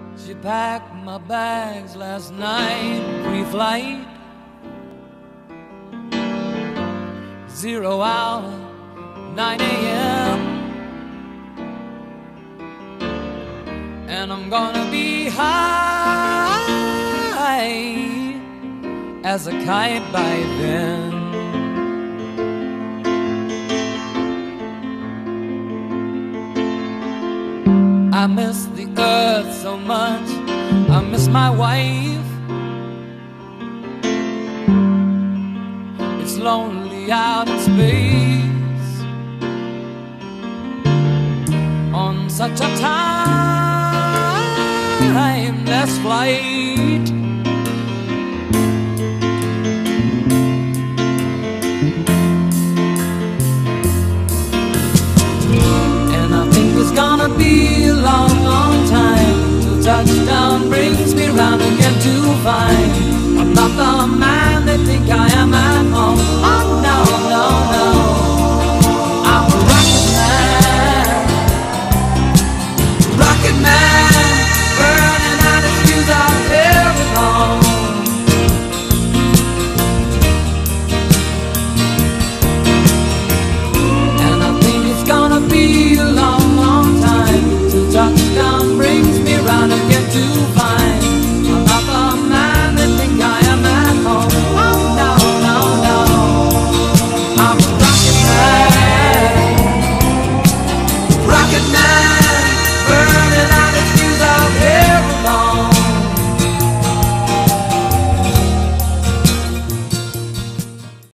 She packed my bags last night, pre-flight, 0 hour, 9 a.m. And I'm gonna be high as a kite by then. I miss the earth so much, I miss my wife. It's lonely out in space on such a timeless flight. And I think it's gonna be a long, long time till touchdown brings me round again to find I'm not the man they think I